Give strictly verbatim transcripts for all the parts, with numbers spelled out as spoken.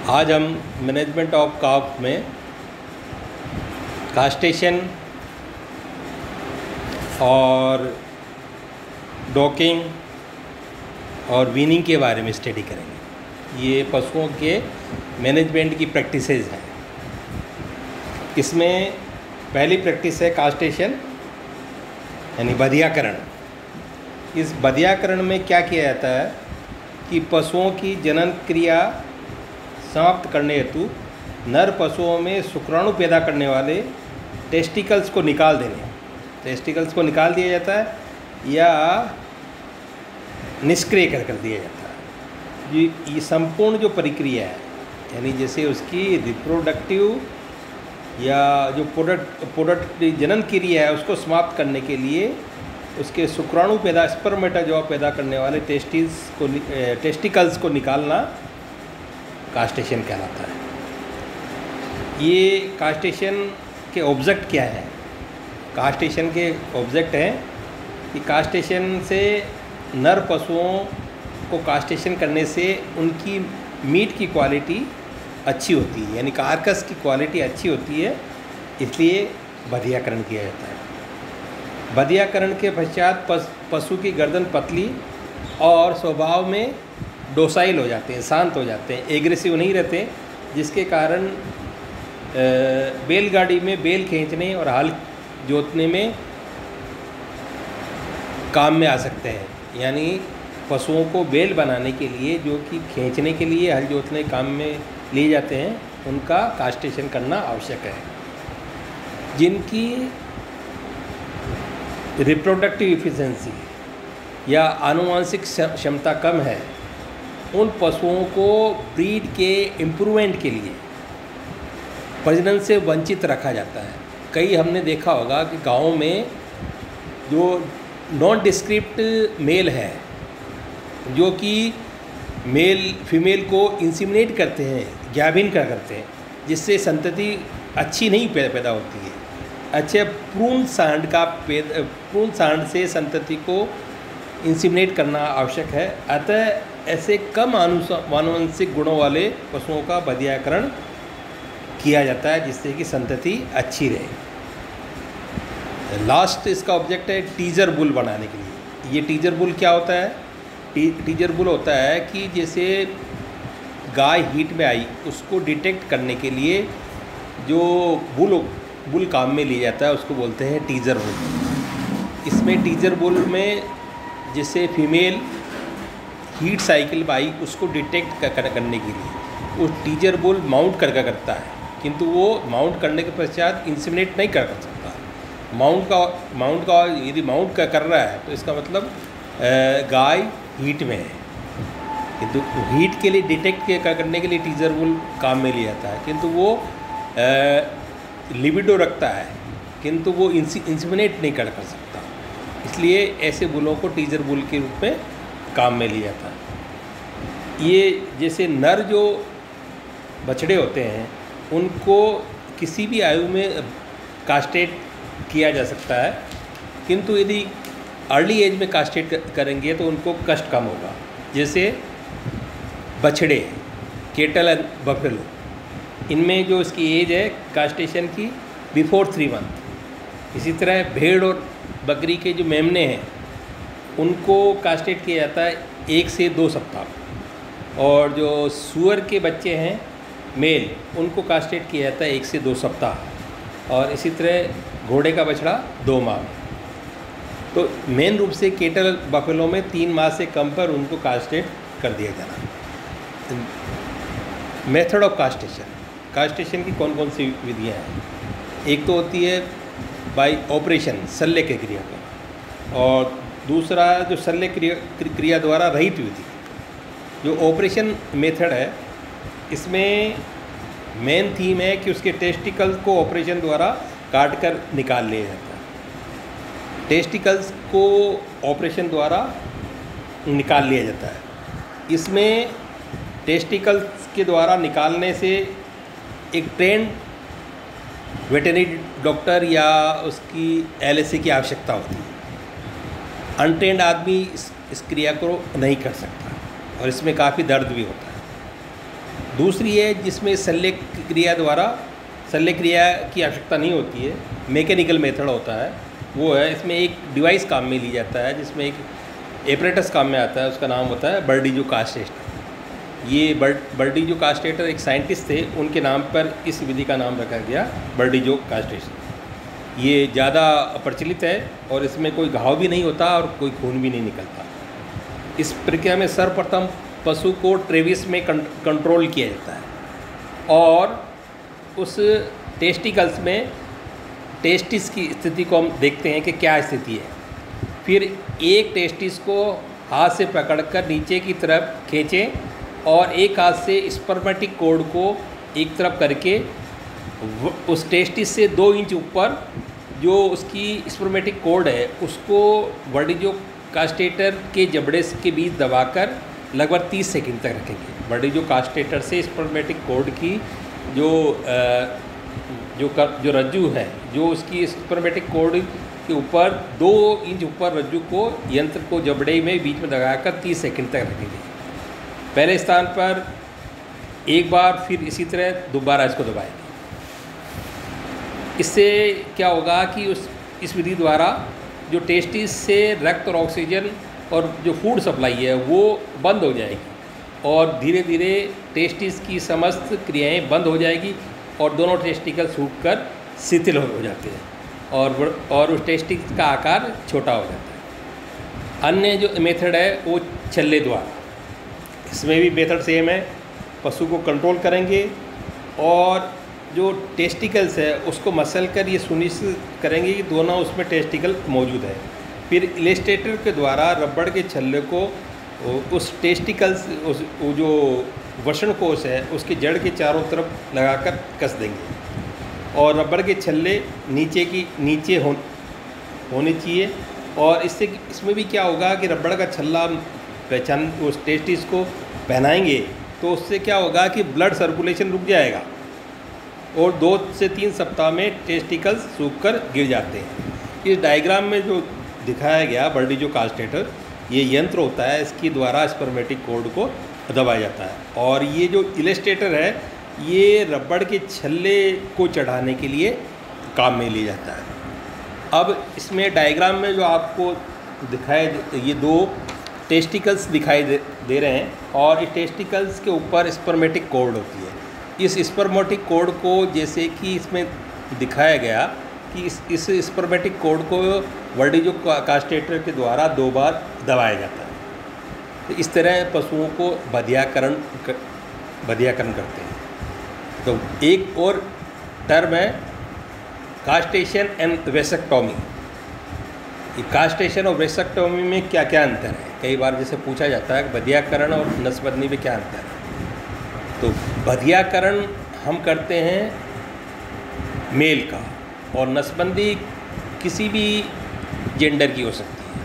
आज हम management of काफ में कास्टेशन और डॉकिंग और वीनिंग के बारे में स्टडी करेंगे। ये पशुओं के मैनेजमेंट की प्रैक्टिसेस हैं। इसमें पहली प्रैक्टिस है कास्टेशन यानी बधियाकरण। इस बधियाकरण में क्या किया जाता है कि पशुओं की जनन क्रिया समाप्त करने हेतु नर पशुओं में शुक्राणु पैदा करने वाले टेस्टिकल्स को निकाल देने टेस्टिकल्स को निकाल दिया जाता है या निष्क्रिय कर कर दिया जाता है। ये ये संपूर्ण जो प्रक्रिया है यानी जैसे उसकी रिप्रोडक्टिव या जो प्रोडक्ट प्रोडक्ट जनन क्रिया है उसको समाप्त करने के लिए उसके शुक्राणु पैदा स्पर्मेटाजोआ पैदा करने वाले टेस्टिस को टेस्टिकल्स को निकालना कास्टेशन कहलाता है। ये कास्टेशन के ऑब्जेक्ट क्या है? कास्टेशन के ऑब्जेक्ट हैं कि कास्टेशन से नर पशुओं को कास्टेशन करने से उनकी मीट की क्वालिटी अच्छी होती है यानी कार्कस की क्वालिटी अच्छी होती है, इसलिए बधियाकरण किया जाता है। बधियाकरण के पश्चात पस, पशु की गर्दन पतली और स्वभाव में डोसाइल हो जाते हैं, शांत हो जाते हैं, एग्रेसिव नहीं रहते, जिसके कारण बैलगाड़ी में बैल खींचने और हल जोतने में काम में आ सकते हैं। यानी पशुओं को बैल बनाने के लिए जो कि खींचने के लिए हल जोतने काम में लिए जाते हैं उनका कास्टेशन करना आवश्यक है। जिनकी रिप्रोडक्टिव इफिशिएंसी या आनुवांशिक क्षमता कम है उन पशुओं को ब्रीड के इम्प्रूवमेंट के लिए प्रजनन से वंचित रखा जाता है। कई हमने देखा होगा कि गाँव में जो नॉन डिस्क्रिप्ट मेल है जो कि मेल फीमेल को इंसिमिनेट करते हैं, ज्ञाभिन का करते हैं, जिससे संतति अच्छी नहीं पैदा होती है। अच्छे भ्रूण सांड का पैदा भ्रूण सांड से संतति को इंसिमिनेट करना आवश्यक है। अतः ऐसे कम आनुवंशिक गुणों वाले पशुओं का बधियाकरण किया जाता है जिससे कि संतति अच्छी रहे। लास्ट इसका ऑब्जेक्ट है टीजर बुल बनाने के लिए। ये टीजर बुल क्या होता है? टी, टीजर बुल होता है कि जैसे गाय हीट में आई उसको डिटेक्ट करने के लिए जो बुल बुल काम में लिया जाता है उसको बोलते हैं टीजर बुल। इसमें टीजर बुल में जैसे फीमेल हीट साइकिल में आई उसको डिटेक्ट कर, करने के लिए वो टीजर बुल माउंट करके करता है, किंतु वो माउंट करने के पश्चात इंसिमिनेट नहीं कर सकता। माउंट का माउंट का यदि माउंट का कर रहा है तो इसका मतलब गाय हीट में है, किंतु हीट के लिए डिटेक्ट करने के लिए टीजर बुल काम में लिया जाता है, किंतु वो लिबिडो रखता है किंतु वो इंसिमिनेट नहीं कर कर सकता। इसलिए ऐसे बुलों को टीजर बुल के रूप में काम में लिया जाता है। ये जैसे नर जो बछड़े होते हैं उनको किसी भी आयु में कास्टेट किया जा सकता है, किंतु यदि अर्ली एज में कास्टेट करेंगे तो उनको कष्ट कम होगा। जैसे बछड़े केटल एंड बफेलो, इनमें जो इसकी एज है कास्टेशन की बिफोर थ्री मंथ। इसी तरह भेड़ और बकरी के जो मेमने हैं उनको कास्टेट किया जाता है एक से दो सप्ताह, और जो सूअर के बच्चे हैं मेल उनको कास्टेट किया जाता है एक से दो सप्ताह, और इसी तरह घोड़े का बछड़ा दो माह में। तो मेन रूप से केटल बफेलो में तीन माह से कम पर उनको कास्टेट कर दिया जाना। मेथड ऑफ कास्टेशन, कास्टेशन की कौन कौन सी विधियाँ हैं? एक तो होती है बाय ऑपरेशन, शल्य के क्रिया का, और दूसरा जो शल्य क्रिया क्रिया द्वारा रहित विधि। जो ऑपरेशन मेथड है इसमें मेन थीम है कि उसके टेस्टिकल्स को ऑपरेशन द्वारा काट कर निकाल लिया जाता है। टेस्टिकल्स को ऑपरेशन द्वारा निकाल लिया जाता है। इसमें टेस्टिकल्स के द्वारा निकालने से एक ट्रेंड वेटरनरी डॉक्टर या उसकी एल एस सी की आवश्यकता होती है। अनट्रेंड आदमी इस, इस क्रिया को नहीं कर सकता और इसमें काफ़ी दर्द भी होता है। दूसरी है जिसमें शल्य क्रिया द्वारा शल्य क्रिया की आवश्यकता नहीं होती है, मैकेनिकल मेथड होता है। वो है, इसमें एक डिवाइस काम में ली जाता है, जिसमें एक एपरेटस काम में आता है, उसका नाम होता है बर्डीजो कास्टेटर। ये बर्ड बर्डीजो कास्टेटर एक साइंटिस्ट थे, उनके नाम पर इस विधि का नाम रखा गया बर्डीजो कास्टेशन। ये ज़्यादा प्रचलित है और इसमें कोई घाव भी नहीं होता और कोई खून भी नहीं निकलता। इस प्रक्रिया में सर्वप्रथम पशु को ट्रेविस में कंट्रोल किया जाता है और उस टेस्टिकल्स में टेस्टिस की स्थिति को हम देखते हैं कि क्या स्थिति है। फिर एक टेस्टिस को हाथ से पकड़कर नीचे की तरफ खींचें और एक हाथ से स्पर्मेटिक कोड को एक तरफ करके उस टेस्टिस से दो इंच ऊपर जो उसकी स्पर्मेटिक कोड है उसको बर्डीजो कास्टेटर के जबड़े के बीच दबाकर लगभग तीस सेकंड तक रखेंगे। बर्डीजो कास्टेटर से स्पर्मेटिक कोड की जो आ, जो कर, जो रज्जु है, जो उसकी स्पर्मेटिक कोड के ऊपर दो इंच ऊपर रज्जु को यंत्र को जबड़े में बीच में दबाकर तीस सेकंड तक रखेंगे पहले स्थान पर एक बार, फिर इसी तरह दोबारा इसको दबाएंगे। इससे क्या होगा कि उस इस विधि द्वारा जो टेस्टिस से रक्त और ऑक्सीजन और जो फूड सप्लाई है वो बंद हो जाएगी और धीरे धीरे टेस्टिस की समस्त क्रियाएं बंद हो जाएगी और दोनों टेस्टिकल सूख कर शिथिल हो जाते हैं और और उस टेस्टिस का आकार छोटा हो जाता है। अन्य जो मेथड है वो छल्ले द्वारा, इसमें भी मेथड सेम है। पशु को कंट्रोल करेंगे और जो टेस्टिकल्स है उसको मसल कर ये सुनिश्चित करेंगे कि दोनों उसमें टेस्टिकल मौजूद है। फिर इलेस्ट्रेटर के द्वारा रबड़ के छल्ले को उस टेस्टिकल्स उस वो जो वषण कोश है उसके जड़ के चारों तरफ लगाकर कस देंगे और रबड़ के छल्ले नीचे की नीचे हो होने चाहिए। और इससे इसमें भी क्या होगा कि रबड़ का छल्ला पहचान उस टेस्टिस को पहनाएंगे तो उससे क्या होगा कि ब्लड सर्कुलेशन रुक जाएगा और दो से तीन सप्ताह में टेस्टिकल्स सूख कर गिर जाते हैं। इस डायग्राम में जो दिखाया गया बर्डीजो कास्टेटर, ये यंत्र होता है, इसके द्वारा स्पर्मेटिक कोड को दबाया जाता है और ये जो इलेस्ट्रेटर है ये रबड़ के छल्ले को चढ़ाने के लिए काम में लिया जाता है। अब इसमें डायग्राम में जो आपको दिखाए ये दो टेस्टिकल्स दिखाई दे, दे रहे हैं और इस टेस्टिकल्स के ऊपर स्पर्मेटिक कोड होती है। इस स्पर्मेटिक कोड को जैसे कि इसमें दिखाया गया कि इस इस स्पर्मेटिक कोड को बर्डीजो कास्टेटर के द्वारा दो बार दबाया जाता है। तो इस तरह पशुओं को बधियाकरण कर, बधियाकरण करते हैं। तो एक और टर्म है कास्टेशन एंड वेसेक्टोमी। ये कास्टेशन और वेसेक्टोमी में क्या क्या अंतर है, कई बार जैसे पूछा जाता है बधियाकरण और नसबंदी में क्या अंतर है। तो बधियाकरण हम करते हैं मेल का और नसबंदी किसी भी जेंडर की हो सकती है।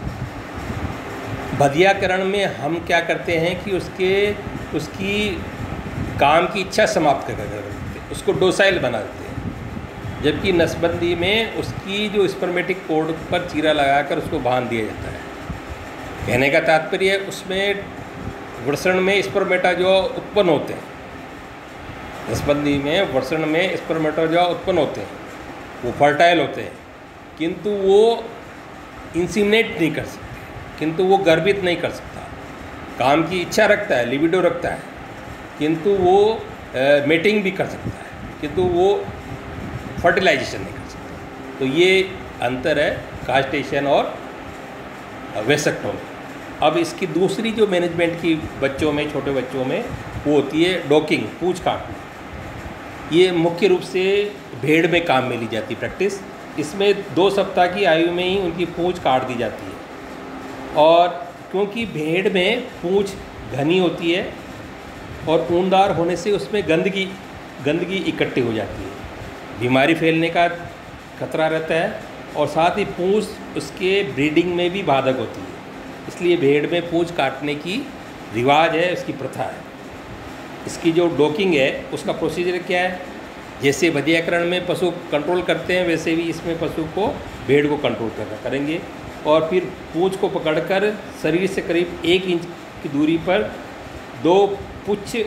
बधियाकरण में हम क्या करते हैं कि उसके उसकी काम की इच्छा समाप्त कर देते हैं, उसको डोसाइल बना देते हैं। जबकि नसबंदी में उसकी जो स्पर्मेटिक कोड पर चीरा लगाकर उसको बांध दिया जाता है। कहने का तात्पर्य उसमें वृषण में स्पर्मेटाजोआ उत्पन्न होते हैं, नसबंदी में वृषण में स्पर्मेटाजोआ उत्पन्न होते हैं, वो फर्टाइल होते हैं, किंतु वो इंसीमिनेट नहीं कर सकते, किंतु वो गर्भित नहीं कर सकता। काम की इच्छा रखता है, लिबिडो रखता है, किंतु वो मेटिंग भी कर सकता है, किंतु वो फर्टिलाइजेशन नहीं कर सकता। तो ये अंतर है कास्टेशन और वेसेक्टोमी। अब इसकी दूसरी जो मैनेजमेंट की बच्चों में, छोटे बच्चों में, वो होती है डॉकिंग, पूंछ काटना। ये मुख्य रूप से भेड़ में काम में ली जाती प्रैक्टिस। इसमें दो सप्ताह की आयु में ही उनकी पूंछ काट दी जाती है और क्योंकि भेड़ में पूंछ घनी होती है और ऊनदार होने से उसमें गंदगी गंदगी इकट्ठी हो जाती है, बीमारी फैलने का खतरा रहता है और साथ ही पूंछ उसके ब्रीडिंग में भी बाधक होती है। इसलिए भेड़ में पूंछ काटने की रिवाज है, उसकी प्रथा है। इसकी जो डॉकिंग है उसका प्रोसीजर क्या है, जैसे बधियाकरण में पशु कंट्रोल करते हैं वैसे भी इसमें पशु को, भेड़ को कंट्रोल करना करेंगे और फिर पूंछ को पकड़कर शरीर से करीब एक इंच की दूरी पर दो पुच्छ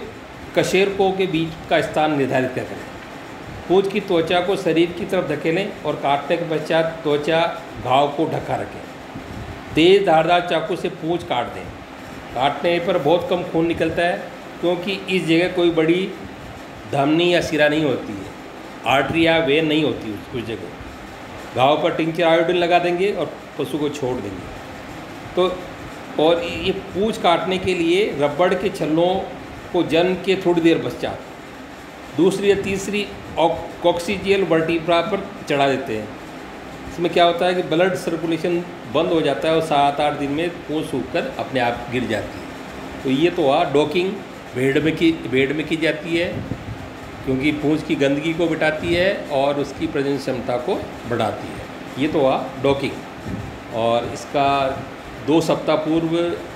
कशेरुकों के बीच का स्थान निर्धारित करें। पूंछ की त्वचा को शरीर की तरफ धकेलें और काटने के पश्चात त्वचा घाव को ढका रखें। तेज़ धारदार चाकू से पूंछ काट दें। काटने पर बहुत कम खून निकलता है क्योंकि इस जगह कोई बड़ी धमनी या सिरा नहीं होती है, आर्टरी या वेन नहीं होती उस उस जगह। घाव पर टिंचर आयोडीन लगा देंगे और पशु को छोड़ देंगे। तो और ये पूंछ काटने के लिए रबड़ के छल्लों को जन्म के थोड़ी देर पश्चात दूसरी या तीसरी कॉक्सीजियल वर्टिब्रा पर चढ़ा देते हैं। इसमें क्या होता है कि ब्लड सर्कुलेशन बंद हो जाता है और सात आठ दिन में पूंछ सूख कर अपने आप गिर जाती है। तो ये तो हुआ डॉकिंग, भेड़ में की भेड़ में की जाती है क्योंकि पूंछ की गंदगी को मिटाती है और उसकी प्रजनन क्षमता को बढ़ाती है। ये तो हुआ डॉकिंग, और इसका दो सप्ताह पूर्व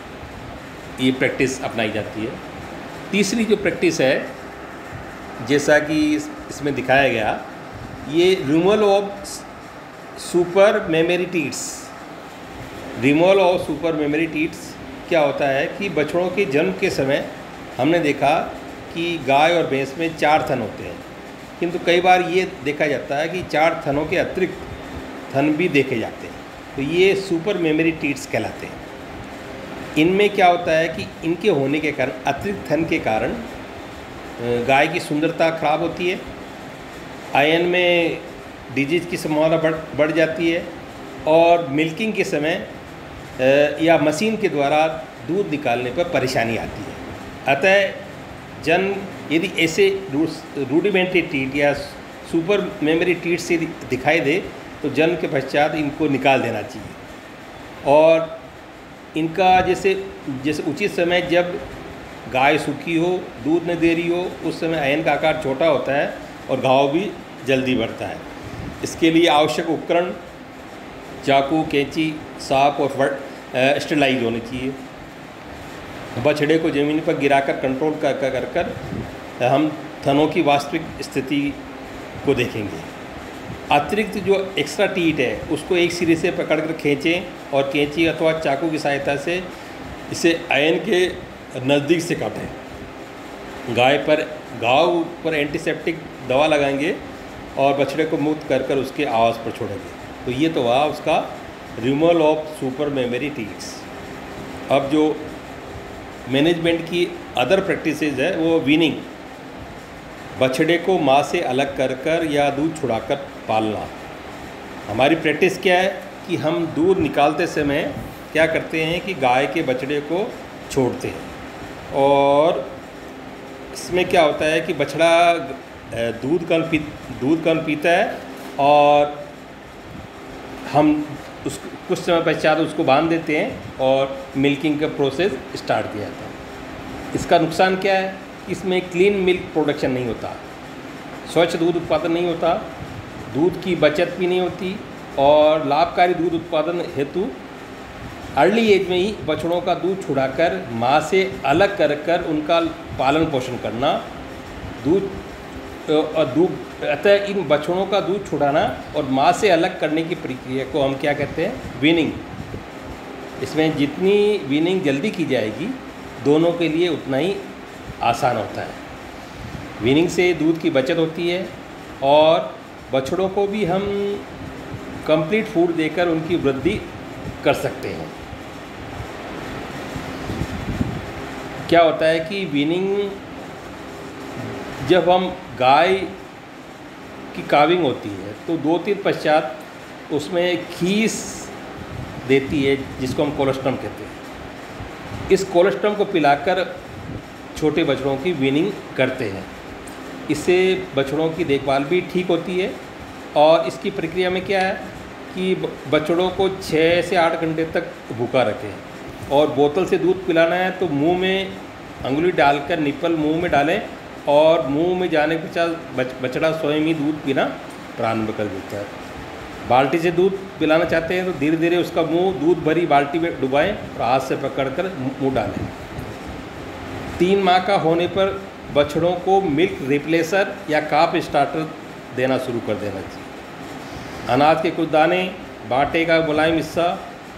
ये प्रैक्टिस अपनाई जाती है। तीसरी जो प्रैक्टिस है, जैसा कि इसमें दिखाया गया, ये removal of supernumerary teats. Removal of supernumerary teats क्या होता है कि बछड़ों के जन्म के समय हमने देखा कि गाय और भैंस में चार थन होते हैं, किंतु कई बार ये देखा जाता है कि चार थनों के अतिरिक्त थन भी देखे जाते हैं। तो ये सुपर मेमोरी टीट्स कहलाते हैं। इनमें क्या होता है कि इनके होने के कारण, अतिरिक्त थन के कारण गाय की सुंदरता खराब होती है, आयन में डिजीज की संभावना बढ़ बढ़ जाती है, और मिल्किंग के समय या मशीन के द्वारा दूध निकालने पर परेशानी आती है। अतः जन्म यदि ऐसे रूडिमेंट्री टीट या सुपर मेमोरी टीट से दिखाई दे तो जन्म के पश्चात इनको निकाल देना चाहिए। और इनका जैसे जैसे उचित समय, जब गाय सूखी हो, दूध न दे रही हो, उस समय आयन का आकार छोटा होता है और घाव भी जल्दी बढ़ता है। इसके लिए आवश्यक उपकरण चाकू, कैंची, सांप और स्टेलाइज होने चाहिए। बछड़े को ज़मीन पर गिराकर कंट्रोल कर कर कर कर हम थनों की वास्तविक स्थिति को देखेंगे। अतिरिक्त जो एक्स्ट्रा टीट है उसको एक सिरे से पकड़कर खींचें और कैंची अथवा चाकू की सहायता से इसे आयन के नज़दीक से काटें। गाय पर घाव पर एंटीसेप्टिक दवा लगाएंगे और बछड़े को मुक्त कर कर उसके आवाज़ पर छोड़ेंगे। तो ये तो हुआ उसका removal of supernumerary teats. अब जो मैनेजमेंट की अदर प्रैक्टिसेस है वो वीनिंग, बछड़े को माँ से अलग कर कर या दूध छुड़ाकर पालना। हमारी प्रैक्टिस क्या है कि हम दूध निकालते समय क्या करते हैं कि गाय के बछड़े को छोड़ते हैं, और इसमें क्या होता है कि बछड़ा दूध कम पी दूध कम पीता है और हम उस कुछ समय पश्चात उसको बांध देते हैं और मिल्किंग का प्रोसेस स्टार्ट किया जाता है। इसका नुकसान क्या है? इसमें क्लीन मिल्क प्रोडक्शन नहीं होता, स्वच्छ दूध उत्पादन नहीं होता, दूध की बचत भी नहीं होती, और लाभकारी दूध उत्पादन हेतु अर्ली एज में ही बछड़ों का दूध छुड़ाकर माँ से अलग कर कर उनका पालन पोषण करना, दूध और दूध अतः इन बछड़ों का दूध छुड़ाना और माँ से अलग करने की प्रक्रिया को हम क्या कहते हैं? वीनिंग। इसमें जितनी वीनिंग जल्दी की जाएगी दोनों के लिए उतना ही आसान होता है। वीनिंग से दूध की बचत होती है और बछड़ों को भी हम कंप्लीट फूड देकर उनकी वृद्धि कर सकते हैं। क्या होता है कि वीनिंग, जब हम गाय की काविंग होती है तो दो दिन पश्चात उसमें खीस देती है जिसको हम कोलोस्ट्रम कहते हैं। इस कोलोस्ट्रम को पिलाकर छोटे बछड़ों की वीनिंग करते हैं। इससे बछड़ों की देखभाल भी ठीक होती है। और इसकी प्रक्रिया में क्या है कि बछड़ों को छः से आठ घंटे तक भूखा रखें और बोतल से दूध पिलाना है तो मुंह में अंगुली डालकर निप्पल मुंह में डालें और मुंह में जाने के पश्चात बछड़ा स्वयं ही दूध पीना प्रारंभ कर देता है। बाल्टी से दूध पिलाना चाहते हैं तो धीरे धीरे उसका मुंह दूध भरी बाल्टी में डुबाएं और हाथ से पकड़कर मुंह डालें। तीन माह का होने पर बछड़ों को मिल्क रिप्लेसर या काफ स्टार्टर देना शुरू कर देना चाहिए। अनाज के कुछ दाने, बाटे का मुलायम हिस्सा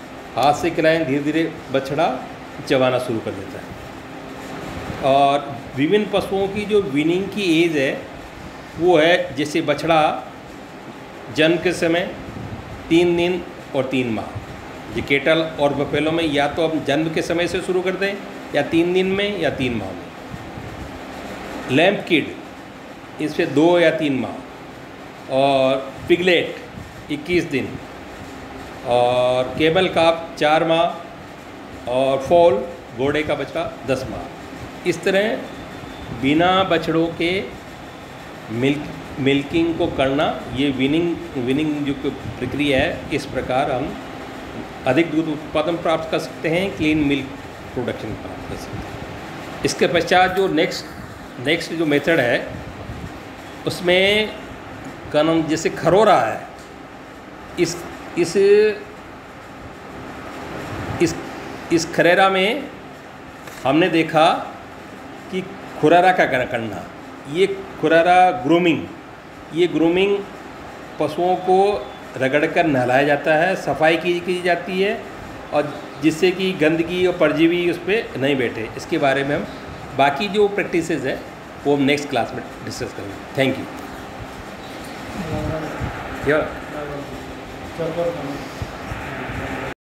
हाथ से खिलाएं, धीरे धीरे बछड़ा चबाना शुरू कर देता है। और विभिन्न पशुओं की जो वीनिंग की एज है वो है, जैसे बछड़ा जन्म के समय तीन दिन और तीन माह। ये केटल और बफेलो में या तो हम जन्म के समय से शुरू कर दें, या तीन दिन में या तीन माह में। लैम्प किड इससे दो या तीन माह, और पिगलेट इक्कीस दिन, और केबल काफ चार माह, और फॉल घोड़े का बच्चा दस माह। इस तरह बिना बछड़ों के मिल्क मिल्किंग को करना, ये विनिंग विनिंग जो प्रक्रिया है, इस प्रकार हम अधिक दूध उत्पादन प्राप्त कर सकते हैं, क्लीन मिल्क प्रोडक्शन प्राप्त कर सकते हैं। इसके पश्चात जो नेक्स्ट नेक्स्ट जो मेथड है उसमें का नाम जैसे खरोरा है, इस इस इस इस खरेरा में हमने देखा कि खुरारा का करना, ये खुरारा ग्रूमिंग, ये ग्रूमिंग पशुओं को रगड़कर नहलाया जाता है, सफाई की की जाती है, और जिससे कि गंदगी और परजीवी उस पर नहीं बैठे। इसके बारे में हम बाकी जो प्रैक्टिसेस है वो हम नेक्स्ट क्लास में डिस्कस करेंगे। Thank you. या